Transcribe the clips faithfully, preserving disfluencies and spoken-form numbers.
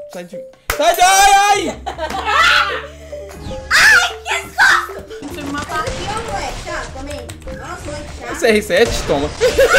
Sai de... Sai de... Ai, ai! Ai, que susto! Você me matar. Aqui é um moleque, tá? Também. Nossa, moleque chato. C R sete, toma.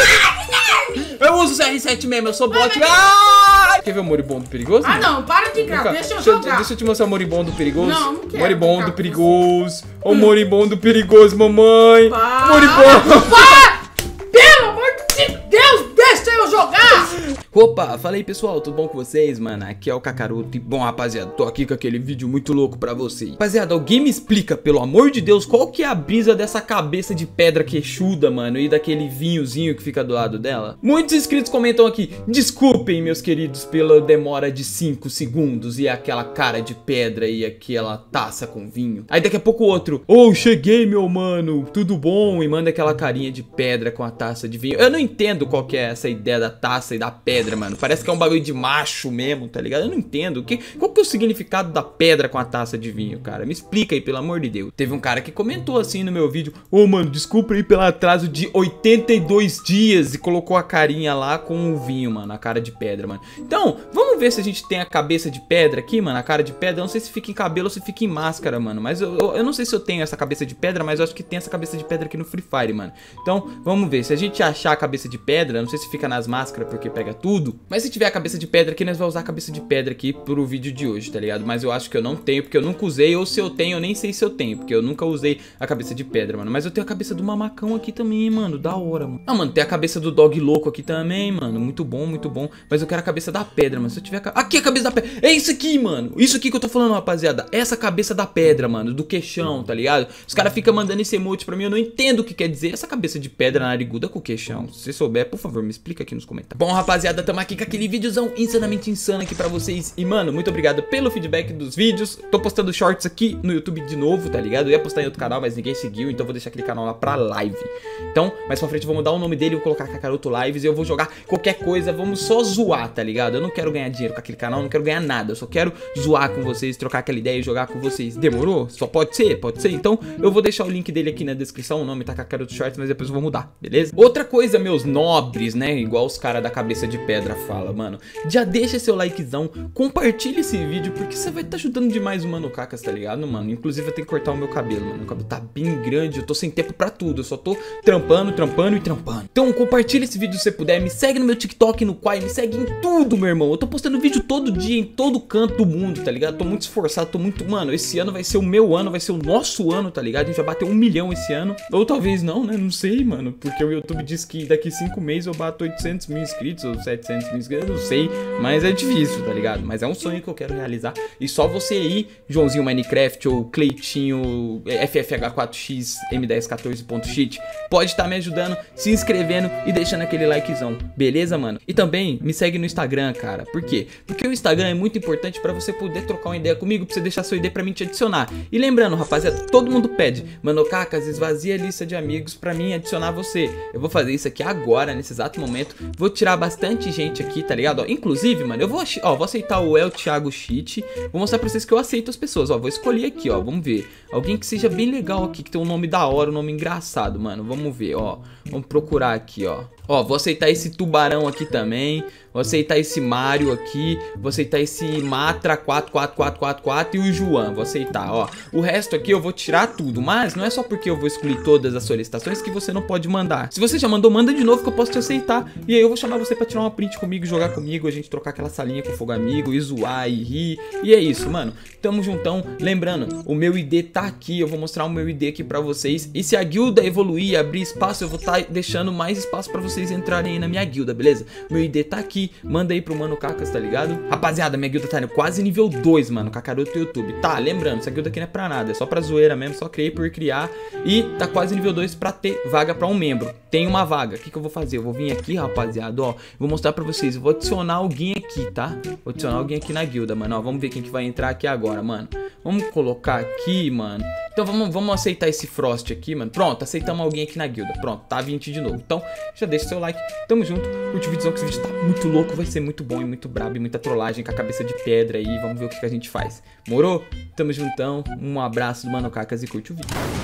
Eu uso o C R sete mesmo, eu sou bot. Ah! Quer ver o moribondo perigoso? Ah, não, para de gravar, deixa eu deixa, jogar. deixa eu te mostrar o moribondo perigoso. Não, não quero Moribondo brincar com perigoso. Ô, moribondo perigoso, mamãe. Para. Moribondo. Para! Pelo amor de Deus, deixa eu jogar! Opa, fala aí pessoal, tudo bom com vocês, mano? Aqui é o Kakaroto e bom, rapaziada, tô aqui com aquele vídeo muito louco pra vocês. Rapaziada, alguém me explica, pelo amor de Deus, qual que é a brisa dessa cabeça de pedra queixuda, mano, e daquele vinhozinho que fica do lado dela? Muitos inscritos comentam aqui, desculpem, meus queridos, pela demora de cinco segundos e aquela cara de pedra e aquela taça com vinho. Aí daqui a pouco outro, oh, cheguei, meu mano, tudo bom? E manda aquela carinha de pedra com a taça de vinho. Eu não entendo qual que é essa ideia da taça e da pedra, mano. Parece que é um bagulho de macho mesmo, tá ligado? Eu não entendo. Que, qual que é o significado da pedra com a taça de vinho, cara? Me explica aí, pelo amor de Deus. Teve um cara que comentou assim no meu vídeo, ô, oh, mano, desculpa aí pelo atraso de oitenta e dois dias, e colocou a carinha lá com o vinho, mano, a cara de pedra, mano. Então, vamos ver se a gente tem a cabeça de pedra aqui, mano, a cara de pedra. Eu não sei se fica em cabelo ou se fica em máscara, mano, mas eu, eu, eu não sei se eu tenho essa cabeça de pedra, mas eu acho que tem essa cabeça de pedra aqui no Free Fire, mano. Então, vamos ver. Se a gente achar a cabeça de pedra, não sei se fica nas máscaras porque pega tudo, mas se tiver a cabeça de pedra aqui, nós vamos usar a cabeça de pedra aqui pro vídeo de hoje, tá ligado? Mas eu acho que eu não tenho, porque eu nunca usei, ou se eu tenho, eu nem sei se eu tenho, porque eu nunca usei a cabeça de pedra, mano. Mas eu tenho a cabeça do mamacão aqui também, mano, da hora, mano. Ah, mano, tem a cabeça do dog louco aqui também, mano, muito bom, muito bom. Mas eu quero a cabeça da pedra, mano. Se eu tiver a... Aqui a cabeça da pedra, é isso aqui, mano. Isso aqui que eu tô falando, rapaziada, essa cabeça da pedra, mano, do queixão, tá ligado? Os caras ficam mandando esse emote pra mim, eu não entendo o que quer dizer essa cabeça de pedra nariguda com o queixão. Se você souber, por favor, me explica aqui nos comentários. Bom, rapaziada, tamo aqui com aquele vídeozão insanamente insano aqui pra vocês. E, mano, muito obrigado pelo feedback dos vídeos. Tô postando shorts aqui no YouTube de novo, tá ligado? Eu ia postar em outro canal, mas ninguém seguiu, então vou deixar aquele canal lá pra live. Então, mais pra frente eu vou mudar o nome dele, vou colocar Kakaroto Lives e eu vou jogar qualquer coisa, vamos só zoar, tá ligado? Eu não quero ganhar dinheiro com aquele canal, não quero ganhar nada, eu só quero zoar com vocês, trocar aquela ideia e jogar com vocês. Demorou? Só pode ser? Pode ser? Então, eu vou deixar o link dele aqui na descrição, o nome tá Kakaroto Shorts, mas depois eu vou mudar, beleza? Outra coisa, meus nobres, né? Igual os caras da cabeça de pedra falam, mano. Já deixa seu likezão, compartilha esse vídeo, porque você vai estar tá ajudando demais o Mano Cacas, tá ligado, mano? Inclusive eu tenho que cortar o meu cabelo, mano. Meu cabelo tá bem grande, eu tô sem tempo pra tudo. Eu só tô trampando, trampando e trampando. Então compartilha esse vídeo se você puder. Me segue no meu TikTok, no Quai, me segue em tudo, meu irmão. Eu tô postando vídeo todo dia, em todo canto do mundo, tá ligado? Tô muito esforçado, tô muito... Mano, esse ano vai ser o meu ano, vai ser o nosso ano, tá ligado? A gente vai bater um milhão esse ano. Ou talvez não, né? Não sei, mano. Porque o YouTube diz que daqui cinco meses eu bato oitocentos mil inscritos ou setecentos mil inscritos, eu não sei. Mas é difícil, tá ligado? Mas é um sonho que eu quero realizar. E só você aí, Joãozinho Minecraft ou Cleitinho F F H quatro X M dez quatorze ponto cheat, pode estar me ajudando, se inscrevendo e deixando aquele likezão, beleza, mano? E também me segue no Instagram, cara. Por quê? Porque o Instagram é muito importante pra você poder trocar uma ideia comigo, pra você deixar sua ideia pra mim te adicionar. E lembrando, rapaziada, todo mundo pede, Mano Cacas, esvazia a lista de amigos pra mim adicionar você. Eu vou fazer isso aqui agora, nesse exato momento. Vou tirar bastante gente aqui, tá ligado? Ó, inclusive, mano, eu vou, ó, vou aceitar o El Thiago Cheat. Vou mostrar pra vocês que eu aceito as pessoas, ó. Vou escolher aqui, ó, vamos ver. Alguém que seja bem legal aqui, que tem um nome da hora, um nome engraçado, mano. Vamos ver, ó. Vamos procurar aqui, ó. Ó, vou aceitar esse tubarão aqui também. Vou aceitar esse Mario aqui. Vou aceitar esse Matra quatro quatro quatro quatro quatro e o João. Vou aceitar, ó. O resto aqui eu vou tirar tudo. Mas não é só porque eu vou excluir todas as solicitações que você não pode mandar. Se você já mandou, manda de novo que eu posso te aceitar. E aí eu vou chamar você pra tirar uma print comigo, jogar comigo, a gente trocar aquela salinha com fogo amigo e zoar e rir. E é isso, mano. Tamo juntão. Lembrando, o meu I D tá aqui. Eu vou mostrar o meu I D aqui pra vocês. E se a guilda evoluir e abrir espaço, eu vou estar tá deixando mais espaço pra vocês entrarem aí na minha guilda, beleza? Meu I D tá aqui. Manda aí pro Mano Cacas, tá ligado? Rapaziada, minha guilda tá quase nível dois, mano. Kakaroto YouTube. Tá, lembrando, essa guilda aqui não é pra nada. É só pra zoeira mesmo. Só criei por criar. E tá quase nível dois pra ter vaga pra um membro. Tem uma vaga. O que que eu vou fazer? Eu vou vir aqui, rapaziada, ó. Vou mostrar pra vocês. Eu vou adicionar alguém aqui, tá? Vou adicionar alguém aqui na guilda, mano. Ó, vamos ver quem que vai entrar aqui agora, mano. Vamos colocar aqui, mano. Então vamos, vamos aceitar esse Frost aqui, mano. Pronto, aceitamos alguém aqui na guilda. Pronto, tá vinte de novo. Então, já deixa seu like. Tamo junto. Curte o vídeo, que esse vídeo tá muito louco. Vai ser muito bom e muito brabo. E muita trollagem com a cabeça de pedra aí. Vamos ver o que, que a gente faz. Morou? Tamo juntão. Um abraço do Mano Cacas e curte o vídeo.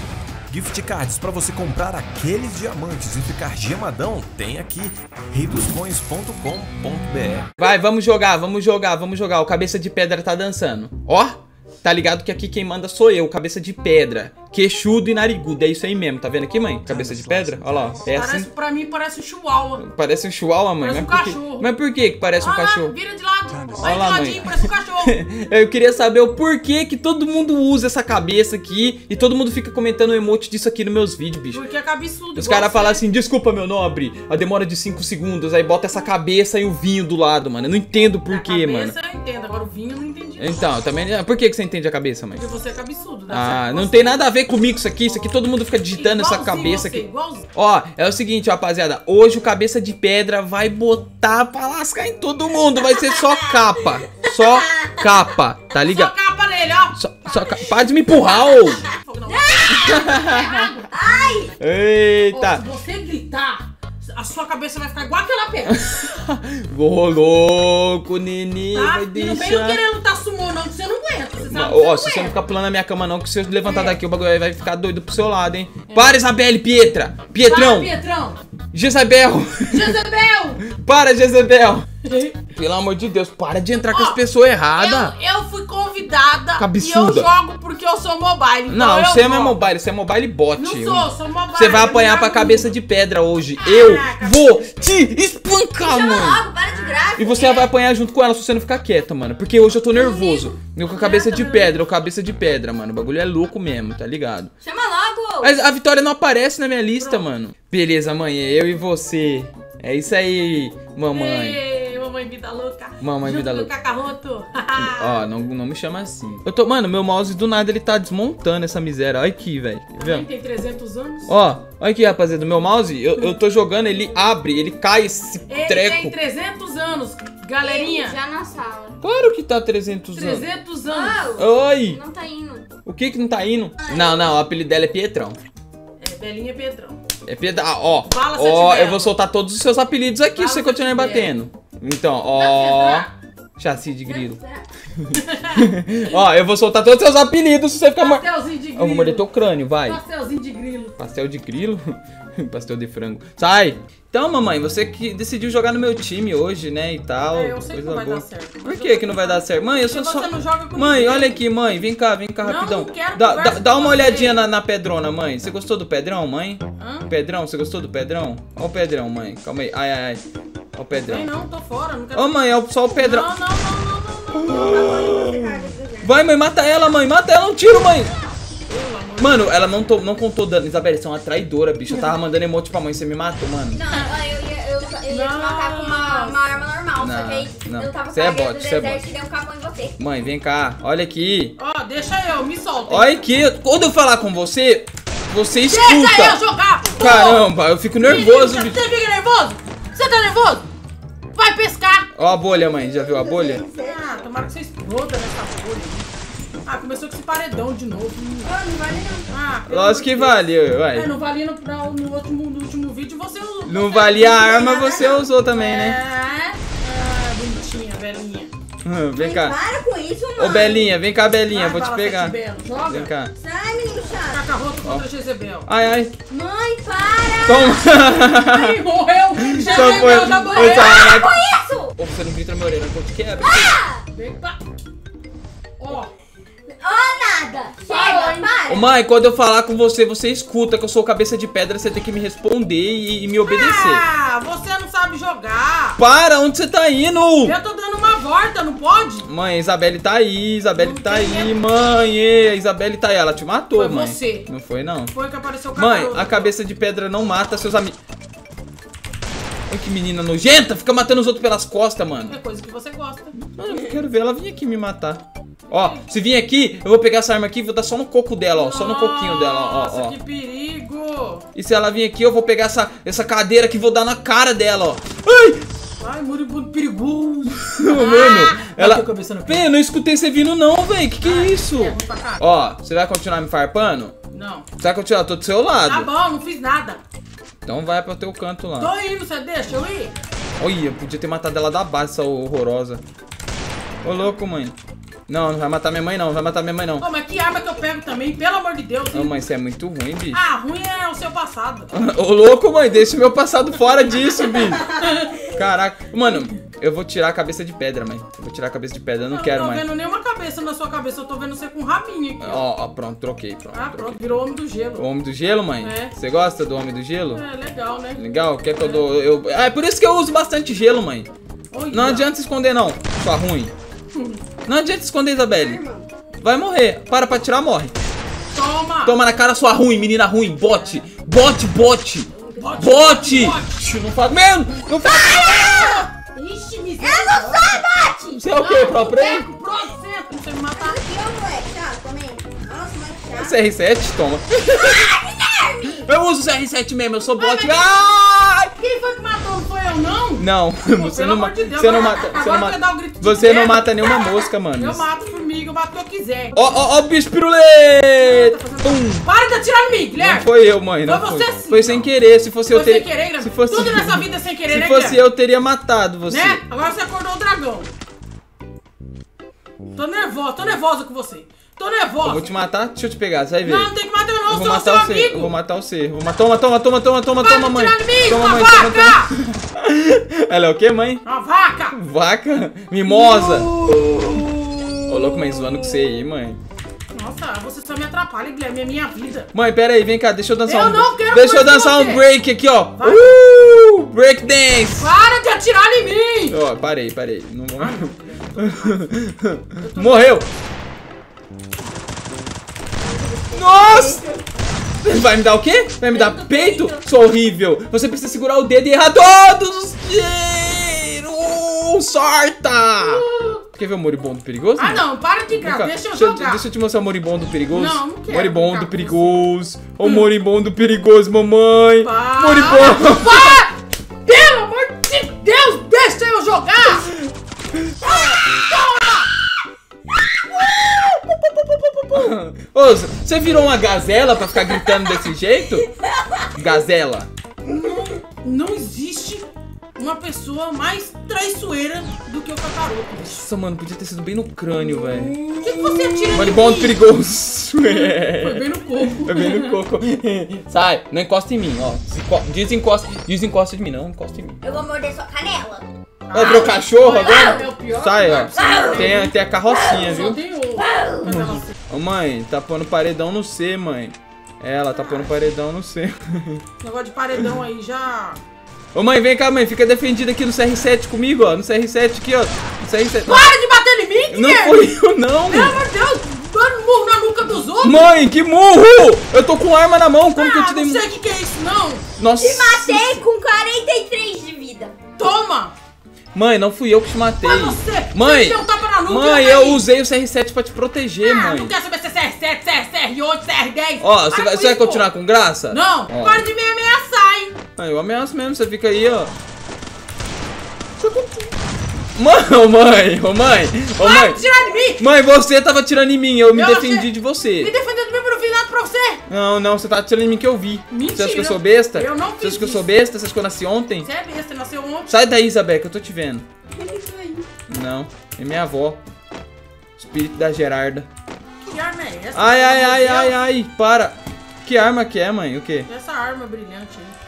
Gift cards para você comprar aqueles diamantes e ficar gemadão, tem aqui rei dos coins ponto com ponto br. Vai, vamos jogar, vamos jogar, vamos jogar. O cabeça de pedra tá dançando. Ó, tá ligado que aqui quem manda sou eu, cabeça de pedra. Queixudo e narigudo, é isso aí mesmo, tá vendo aqui, mãe? Cabeça de pedra, olha lá, ó. É Parece, assim. pra mim parece um chihuahua. Parece um chihuahua, mãe? Parece Mas um por quê? cachorro. Mas por que que parece um Olha lá, cachorro? vira de lado. Vai Olha lá, de ladinho, mãe. parece um cachorro. Eu queria saber o porquê que todo mundo usa essa cabeça aqui e todo mundo fica comentando o emote disso aqui nos meus vídeos, bicho. Porque é cabeçudo. Os igual caras você. falam assim, desculpa meu nobre, a demora de cinco segundos, aí bota essa cabeça e o vinho do lado, mano. Eu não entendo por Da quê, mano. cabeça eu entendo, agora o vinho eu não entendi. Então, também. Por que que você entende a cabeça, mãe? Porque você é cabeçudo. dá Ah, certo não você. tem nada a ver comigo isso aqui. Isso aqui todo mundo fica digitando essa Igualzinho cabeça você, aqui. igualzinho. Ó, é o seguinte, ó, rapaziada. Hoje o cabeça de pedra vai botar pra lascar em todo mundo. Vai ser só capa. Só capa, tá Só ligado? capa nele, ó. Só, só capa. Para de me empurrar, ô! Fogo não. Eita! Ó, se você gritar, a sua cabeça vai ficar igual aquela pedra. Ô, louco, Nini. Tá? Vai E não venho deixar. querendo lutar sumô, não, que você não aguenta. Você sabe Não, que você ó, não se você não aguenta. ficar pulando na minha cama não, que se eu levantar É. daqui o bagulho aí vai ficar doido pro seu lado, hein? Para, Isabelle, Pietra! Pietrão! Vai, Pietrão. Jezebel! Jezebel. Para, Jezebel! Pelo amor de Deus, para de entrar com as Ó, pessoas erradas. Eu, eu fui convidada Cabeçuda. e eu jogo porque eu sou mobile. Então Não, eu você não é jogo. mobile, você é mobile bot. Não sou, sou mobile. Você vai apanhar eu pra não- cabeça de pedra hoje. Eu vou te espancar, Chama mano. logo, para de graça. E você vai apanhar junto com ela se você não ficar quieta, mano. Porque hoje eu tô nervoso. Eu com a cabeça de pedra, eu com a cabeça de pedra, mano. O bagulho é louco mesmo, tá ligado? Chama logo. Mas a vitória não aparece na minha lista, mano. Beleza, mãe, eu e você. É isso aí, mamãe. Ei, mamãe vida louca. Mamãe Junto vida com louca. Cacarroto. Ó, não, não me chama assim. Eu tô, mano, meu mouse do nada ele tá desmontando essa miséria. Olha aqui, velho. Tá Também vendo? tem trezentos anos. Ó, olha aqui, rapaziada. Do meu mouse, eu, eu tô jogando, ele abre, ele cai esse Ele treco. tem trezentos anos, galerinha. Já na sala. Claro que tá trezentos anos. trezentos anos. Oh, Oi! não tá indo. O que que não tá indo? Não, não, o apelido dela é Pietrão. É, Belinha Pietrão. É Pietrão. Ah, ó, Fala, ó, Sete eu vou soltar todos os seus apelidos aqui Fala, se você continuar Sete batendo. Então, Dá ó. pra entrar? Chassi de grilo. Ó, eu vou soltar todos os seus apelidos se você ficar mor... Pastelzinho de grilo. Eu vou morder teu crânio, vai. Pastelzinho de grilo. Pastel de grilo? Pastel de frango. Sai! Então, mamãe, você que decidiu jogar no meu time hoje, né, e tal. É, eu sei que coisa não vai boa. dar certo. Por que que não vai dar certo? Mãe, eu sou Porque só... você não joga comigo. Mãe, olha aqui, mãe. Vem cá, vem cá, Não, rapidão. não quero Dá, conversa dá, dá com uma você. olhadinha na, na pedrona, mãe. Você gostou do Pedrão, mãe? Hã? Pedrão, você gostou do Pedrão? Ó o Pedrão, mãe. Calma aí. Ai, ai, ai. Ó o Pedrão. Vem não, tô fora. Não quero... Ô, mãe, é só o Pedrão. Não, não, não, não, não, não. Vai, mãe, mata ela, mãe. Mata ela, um tiro, mãe. Pelo amor. Mano, ela não, to, não contou dano. Isabelle, você é uma traidora, bicho. Eu tava mandando emote pra mãe, você me matou, mano. Não, eu ia, eu, eu ia te Não. matar com uma, uma arma normal. Não, só que aí não. eu tava Você é carregando bot, do você é deserto bot. e dei um capão em você. Mãe, vem cá. Olha aqui. Ó, deixa eu, me solta. hein? Olha aqui. Quando eu falar com você, você Deixa eu escuta. jogar. pô. Caramba, eu fico nervoso, Você bicho. fica nervoso? Você tá nervoso? Vai pescar. Ó a bolha, mãe. Já viu a bolha? Ah, tomara que você exploda nessa bolha. Ah, começou com esse paredão de novo. Ah, não vale não. Ah, pelo Lógico que amor de vale, Deus. É, uai. não valia no, no, no, último, no último vídeo, você usou. Não você- valia a arma, você usou também, né? É. Ah, bonitinha, velhinha. Hum, Vem cá. Para com isso, mano. Ô, Belinha, vem cá, Belinha. Vai, Vou te fala, pegar. Sete Belo, joga. Vem cá. Sai, menino chato. Cacarroto contra Jezebel. Ai, ai. Mãe, para. Toma. Ai, morreu. Só foi. Jezebel já Foi morreu. só- Com isso. Ô, você não grita na minha orelha, não te quebra. Vem cá. Ó. Ó, nada. Parou, Chega, hein? para. Ô, mãe, quando eu falar com você, você escuta que eu sou cabeça de pedra, você tem que me responder e, e me obedecer. Ah, você não sabe jogar. Para, onde você tá indo? Eu tô dando uma volta, não pode? Mãe, a Isabelle tá aí, Isabelle Não tá tem aí, medo. mãe. Ê, a Isabelle tá aí, ela te matou, Foi mãe. você. Não foi, não. Foi que apareceu o Mãe, cacarroto. a cabeça de pedra não mata seus amigos. Ai, que menina nojenta, fica matando os outros pelas costas, mano. É coisa que você gosta. Mano, eu quero ver ela vir aqui me matar. Ó, se vir aqui, eu vou pegar essa arma aqui e vou dar só no coco dela, ó. Só no coquinho dela, ó, Nossa, ó. que perigo. E se ela vir aqui, eu vou pegar essa, essa cadeira aqui e vou dar na cara dela, ó. Ai! Ai, moribundo perigoso. Mano, ela... Bateu a cabeça no Véi, eu não escutei você vindo não, véi. Que que é isso? É ruim pra caralho. Ó, você vai continuar me farpando? Não. Você vai continuar, eu tô do seu Tá lado. bom, não fiz nada. Então vai pro teu canto lá. Tô indo, você deixa eu ir? Olha, eu podia ter matado ela da base, essa horrorosa. Ô, louco, mãe. Não, não vai matar minha mãe não, não vai matar minha mãe não. Ô, mas que arma que eu pego também, pelo amor de Deus. Ô, mãe, isso é muito ruim, bicho. Ah, ruim é o seu passado. Ô, louco, mãe, deixa o meu passado fora disso, bicho. Caraca. Mano, eu vou tirar a cabeça de pedra, mãe. Eu vou tirar a cabeça de pedra, eu não, eu quero não tô mais. vendo nenhuma cabeça na sua cabeça, eu tô vendo você com um rabinho aqui. Ó, ó, pronto, troquei, pronto. Ah, troquei. pronto, virou homem do gelo. O Homem do Gelo, mãe? É. Você gosta do Homem do Gelo? É, legal, né? Legal? Quer que eu dou... Eu... Ah, é por isso que eu uso bastante gelo, mãe. Olha. Não adianta se esconder, não, sua ruim. Não adianta se esconder, Isabelle. Vai morrer. Para pra tirar, morre. Toma! Toma na cara, sua ruim, menina ruim. Bote. Bote, bote. Bote, Bote. bote. Não faz... Mesmo! Não faz... Ixi, Eu miséria. não sou bote! Você é o quê, pro play? Pronto, sempre. Não sei me matar. Aqui é o moleque, chato também. Nossa, mas chato. C R sete, toma. Eu uso o C R sete mesmo, eu sou bot. mas- Ai! Quem foi que matou? Não foi eu, não? Não, você pelo não amor mata. de Deus, Você não agora- mata. Você agora não eu mata. vou dar um grito de Você não guerra. mata nenhuma mosca, mano. Eu mato formiga, eu mato o que eu quiser. Ó, ó, ó, bicho pirulê! Tá fazendo- Pum! Para de atirar em mim, Guilherme! Não foi eu, mãe. Não Foi foi. você sim, Foi sem não. querer. Se fosse eu Foi teria. sem querer, Guilherme. Se fosse Tudo nessa vida é sem querer, Se né, fosse Guilherme? eu, teria matado você. Né? Agora você acordou o dragão. Tô nervosa, tô nervosa com você. Tô nervosa. Eu vou te matar, deixa eu te pegar, você vai ver. Não, não tem que matar eu não, Eu eu vou sou matar seu você, amigo. eu vou matar você. Eu vou matar. Toma, toma, toma, toma, toma, Para toma, de mãe. tirar em mim, Toma, uma mãe, toma, vaca! toma. Ela é o quê, mãe? Uma vaca! Vaca? Mimosa. Ô, louco, mãe, zoando com você aí, mãe. Nossa, você só me atrapalha, Guilherme, é minha vida. Mãe, pera aí, vem cá, deixa eu dançar Eu um... não quero Deixa eu coisa dançar com um você. break aqui, ó. Vai. Uh! Break dance. Para de atirar em mim! Ó, parei, parei. Não vou... Morreu. Nossa! Vai me dar o quê? Vai me dar peito? Sou horrível. Você precisa segurar o dedo e errar todos os tiros. Sorta! Quer ver o moribondo perigoso? Ah, mãe? não, para de Vem graça, cá, deixa eu deixa, jogar. deixa eu te mostrar o moribondo perigoso. Não, não quero Moribondo brincar com perigoso. O moribondo perigoso, mamãe. Para. Moribondo. Para! Pelo amor de Deus, deixa eu jogar! Ô, você virou uma gazela pra ficar gritando desse jeito? Gazela. Não existe uma pessoa mais traiçoeira do que o Kakaroto. Nossa, mano, podia ter sido bem no crânio, velho. Por que, que você atira em Moribondo mim? perigoso. Foi bem no corpo. É bem no coco. Sai, não encosta em mim, ó. Se enco- Desencosta, desencosta de mim, não encosta em mim. Eu vou morder sua canela. Vai pro cachorro É agora? o pior Sai, lugar ó. pra você Tem, tem a carrocinha, Só viu? tem o... Mas ela- Ô, mãe, tá pondo paredão no C, mãe. É, ela tá pondo paredão no C. Esse negócio de paredão aí já... Ô, mãe, vem cá, mãe. Fica defendida aqui no C R sete comigo, ó. No C R sete aqui, ó. No C R sete. Para de bater em mim, Não Guilherme! foi eu, não. Pelo amor de Deus, dando murro na nuca dos outros! Mãe, que murro! Eu tô com arma na mão. Como que eu Ah, te dei não murro? sei o que, que é isso, não! Nossa. Te matei com quarenta e três de vida. Toma! Mãe, não fui eu que te matei. Mas você... Mãe, Você deu um tapa na nuca mãe, e eu daí? usei o C R sete pra te proteger, Ah, mãe. não quero saber se é C R sete, C R sete, C R oito, C R dez. Ó, você Para vai, com você vai isso, continuar pô. com graça? Não, Ó. para de me ameaçar, hein? Ah, eu ameaço mesmo, você fica aí, ó. Mãe, ô mãe, ô mãe, ô Para mãe. de tirar de mim! Mãe, você tava atirando em mim, eu me Eu defendi achei- de Me você. defendeu de mim, mas não fiz nada pra você! Não, não, você tá atirando em mim que eu vi. Mentira. Você acha que eu sou besta? Eu não Você fiz acha que eu isso. sou besta? Você acha que eu nasci ontem? Você é besta, você nasceu ontem. Sai daí, Isabel, que eu tô te vendo. Não, é minha avó. Espírito da Gerarda. Que arma é essa? Ai, ai, Meu ai, Deus. ai, ai, para. Que arma que é, mãe? O quê? Essa arma brilhante aí.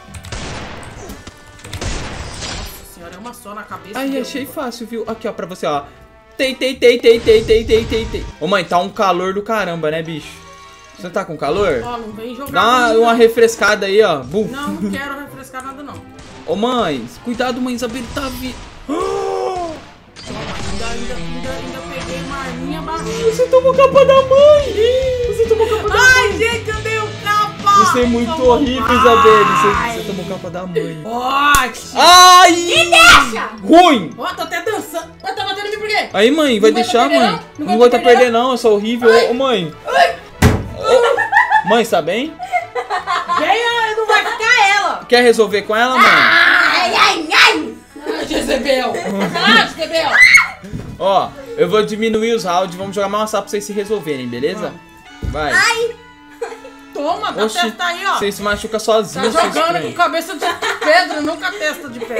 Nossa senhora, é uma só na cabeça. Ai, deu. achei fácil, viu? Aqui, ó, pra você, ó. Tei, tei, tei, tei, tei, tei, tei, tei, tei. Ô, mãe, tá um calor do caramba, né, bicho? Você tá com calor? Ó, não vem jogar Dá uma, comigo, uma não. refrescada aí, ó. Bum. Não, não quero refrescar nada, não. Ô, mãe, cuidado, mãe, Isabel tá vi... Toma, ainda, ainda, ainda, ainda peguei uma arminha barriga. Você tomou capa da mãe! Você tomou capa da Ai, mãe! gente, eu dei um capa! Você é muito Tomou horrível, pai. Isabelle. Você, você tomou capa da mãe. Ótimo! Ai! Deixa! Ruim! Ó, tô até dançando. Mas tá batendo em mim por quê? Aí, mãe, vai Não vai deixar, perder, mãe? não? Não Não vai vai tá perder, perder, não. Eu sou horrível. Ô, mãe. Ô, mãe, tá bem? Venha, não vai ficar ela! Quer resolver com ela, mãe? Ai, ai, ai. Ah, Jezebel! Ah, Jezebel! Ó, eu vou diminuir os rounds. Vamos jogar mais uma sala pra vocês se resolverem, beleza? Vai. Ai. Toma, a Oxi, testa aí, ó. Você se machuca sozinho, Tá seu jogando estranho. com cabeça de pedra, não com a testa de pedra.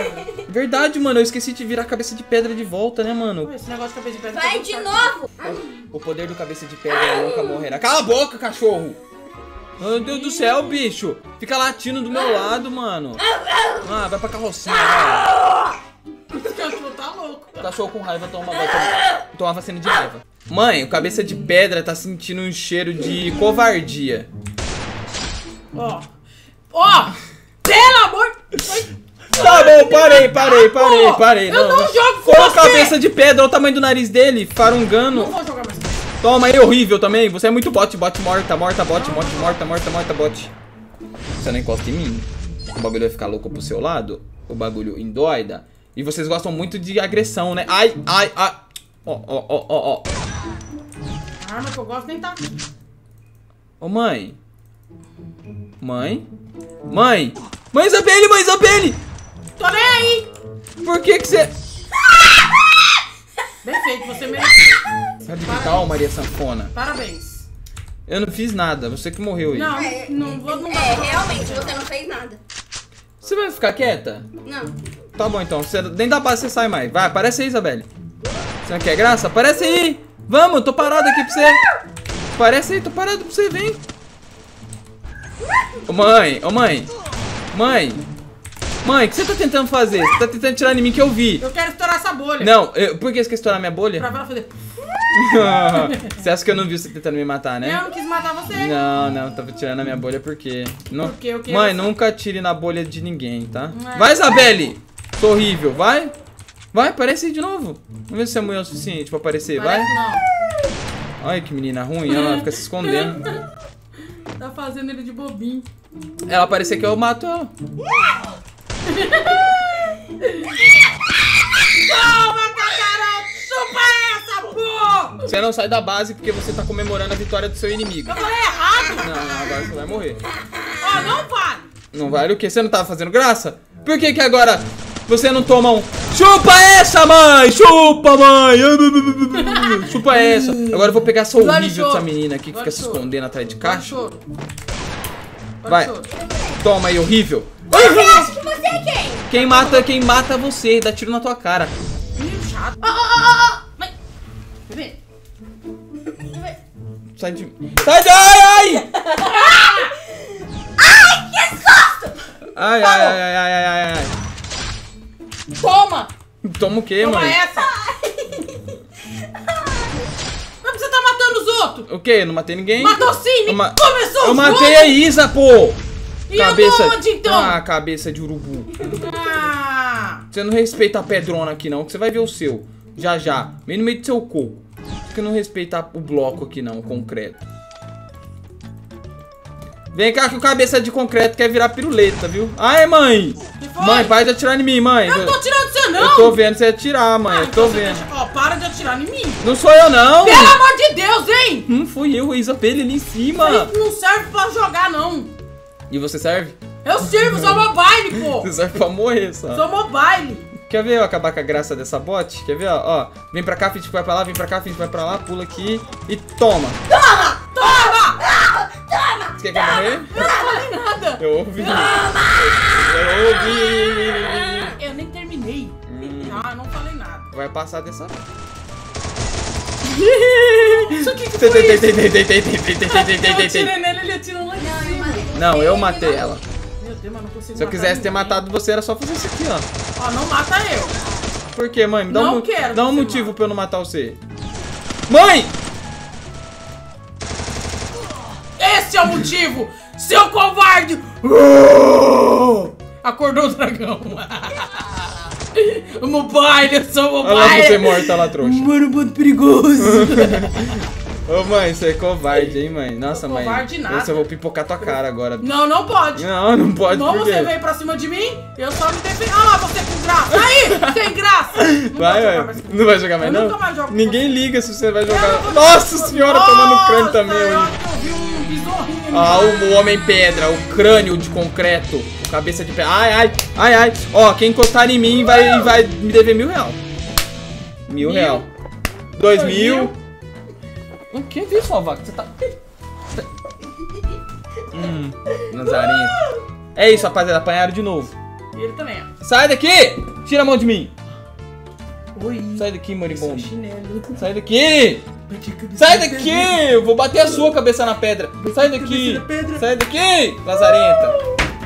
Verdade, mano, eu esqueci de virar a cabeça de pedra de volta, né, mano? Esse negócio de cabeça de pedra. Vai tá de muito novo. O poder do cabeça de pedra nunca morrerá. Cala a boca, cachorro! Meu Deus do céu, bicho! Fica latindo do meu lado, mano. Ah, vai pra carrocinha, vai. forte. Esse cachorro tá louco. Cachorro com raiva toma, vai tomar, toma vacina de raiva. Mãe, o cabeça de pedra tá sentindo um cheiro de covardia. Ó. Ó! Pelo amor... Tá bom, parei, parei, parei, Pô, parei. eu não jogo com Qual a você. cabeça de pedra? Olha o tamanho do nariz dele, farungando. Não vou jogar mais. Toma aí, horrível também. Você é muito bot, bot morta, morta, bot, bot, morta, morta, morta, bot. Você não encosta em mim. O bagulho vai ficar louco pro seu lado. O bagulho endoida. E vocês gostam muito de agressão, né? Ai, ai, ai. Ó, ó, ó, ó, ó. A arma que eu gosto nem tá aqui. Ô, mãe. Mãe? Mãe! Mãe Isabelle, mãe Isabelle! Tô nem aí! Por que que você... Bem feito, você mereceu. Sabe que tal, Maria Sanfona? Parabéns. Eu não fiz nada, você que morreu aí. Não, É, não vou... Não É, vou- realmente, você não fez nada. Você vai ficar quieta? Não. Tá bom então, você, nem da base você sai mais. Vai, aparece aí, Isabelle. Você não quer graça? Aparece aí! Vamos, tô parado aqui pra você. Aparece aí, tô parado pra você, vem. Ô mãe, ô mãe. Mãe. Mãe, o que você tá tentando fazer? Você tá tentando tirar em mim que eu vi. Eu quero estourar essa bolha. Não, eu, por que você quer estourar minha bolha? Pra ela fazer... Você acha que eu não vi você tentando me matar, né? Eu não quis matar você. Não, não, tava tirando a minha bolha porque... Não... Por quê? O quê? Mãe, Você- nunca atire na bolha de ninguém, tá? É. Vai, Isabelle! Sou horrível, vai! Vai, aparece aí de novo. Vamos ver se é mulher o suficiente pra aparecer, vai. Parece não. Olha que menina ruim, ela fica se escondendo. Tá fazendo ele de bobinho. Ela aparecer que eu mato ela. Toma, Cacarão! Chupa essa, pô! Você não sai da base porque você tá comemorando a vitória do seu inimigo. Eu falei errado! Não, não, agora você vai morrer. Ó, não vale! Não vale o quê? Você não tava fazendo graça? Por que que agora você não toma um... Chupa essa, mãe! Chupa, mãe! Chupa essa! Agora eu vou pegar essa Agora horrível choro. dessa menina aqui que Agora fica se choro. escondendo atrás de Agora caixa. choro. Agora Vai. choro. Toma aí, horrível. Você acha que você é quem? Quem mata, quem mata você, dá tiro na tua cara. Menino chato. Ó, ó, ó, ó! Vai! Bebê! Sai de... Sai de... Ai, ai! Ai, que susto! Ai, ai, ai, ai, ai, ai, ai. Toma! Toma o quê, Toma mãe? essa! Mas você tá matando os outros! O quê? Eu não matei ninguém. Matou sim! Eu ma- Começou Eu os matei dois. a Isa, pô! E eu tô onde, então? Ah, cabeça de urubu. Ah! Você não respeita a pedrona aqui não, que você vai ver o seu. Já, já. Bem no meio do seu coco. Você não respeita o bloco aqui não, o concreto. Vem cá que o cabeça de concreto quer virar piruleta, viu? Ai, mãe! Que foi? Mãe, para de atirar em mim, mãe. Eu não tô atirando você, não! Eu tô vendo você atirar, mãe. Ah, Eu então tô você vendo. deixa- Ó, para de atirar em mim! Não sou eu, não! Pelo amor de Deus, hein! Não fui eu, a Isabelle ali em cima. Isso não serve pra jogar, não! E você serve? Eu sirvo, sou mobile, pô! Você serve pra morrer, só. Sou mobile! Quer ver eu acabar com a graça dessa bot? Quer ver, ó? Ó, vem pra cá, a gente vai pra lá, vem pra cá, a gente vai pra lá, pula aqui e toma! Toma! Você quer que eu morrer? Eu não falei nada! Eu ouvi. Eu ouvi. Eu nem terminei. Ah, não falei nada. Vai passar dessa. Isso que que Tem, foi tem, isso? tem, tem, tem, tem, tem, tem, tem, tem, tem, Eu tem, tem. atirei nele, ele atirou lá em Não, eu cima. matei você. Não, eu matei ela. Meu Deus, mas não consigo Se eu matar quisesse ter ninguém. matado você, era só fazer isso aqui, ó. Ó, não mata eu. Por quê, mãe? Me dá Não um, mo- quero dá um que você motivo mate. pra eu não matar você. Mãe! Esse é o motivo! Seu covarde! Acordou o dragão. O mobile, eu sou mobile. Olha lá você morta lá, trouxa. Mano, muito perigoso. Ô, mãe, você é covarde, hein, mãe? Nossa, Sou mãe. covarde nada. Nossa, eu vou pipocar tua cara agora. Não, não pode. Não, não pode, Não, por quê? você veio pra cima de mim, eu só me defendo. Ah lá, você com graça. Aí, sem graça. Não Vai, vou jogar vai. mais com Não vai jogar mais, Eu não? nunca mais jogo com Ninguém liga se você vai Eu jogar. não vou- Nossa senhora, tomando crânio Nossa, também. Eu hein? acho que eu vi um besorrinho ali. Ah, o, o homem pedra, o crânio de concreto, o cabeça de pedra. Ai, ai, ai, ai. Ó, quem encostar em mim vai, vai me dever mil real. Mil, Mil. real. Dois Dois mil. mil. O que viu, sua vaca? Você tá... Hum, Nazarento. É isso, rapaziada, apanharam de novo. E ele também, ó. Sai daqui! Tira a mão de mim! Oi. Sai daqui, moribundo. Seu chinelo. Sai daqui! Bati a cabeça Sai na daqui! pedra. Eu vou bater a sua cabeça na pedra! Sai daqui! na pedra. Sai daqui, lazarenta!